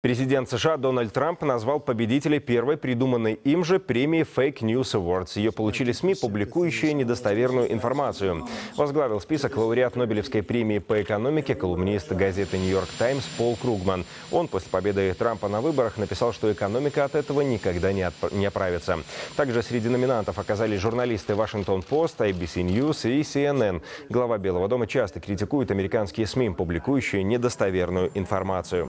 Президент США Дональд Трамп назвал победителей первой придуманной им же премии Fake News Awards. Ее получили СМИ, публикующие недостоверную информацию. Возглавил список лауреат Нобелевской премии по экономике, колумнист газеты «Нью-Йорк Таймс» Пол Кругман. Он после победы Трампа на выборах написал, что экономика от этого никогда не оправится. Также среди номинантов оказались журналисты Washington-Post, ABC News и CNN. Глава Белого дома часто критикует американские СМИ, публикующие недостоверную информацию.